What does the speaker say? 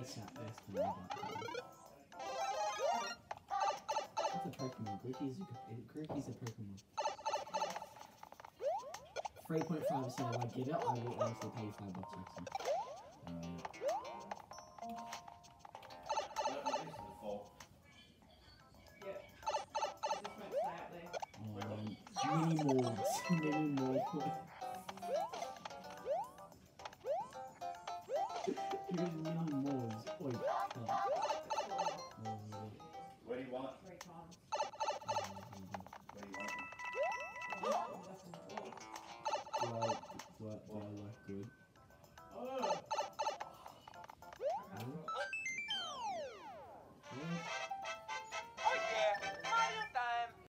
this out first and I What's a Pokemon? Grookey's a Pokemon. 3.5%. If I get it, I will honestly pay you $5 extra. Mini more. Mini more. Here's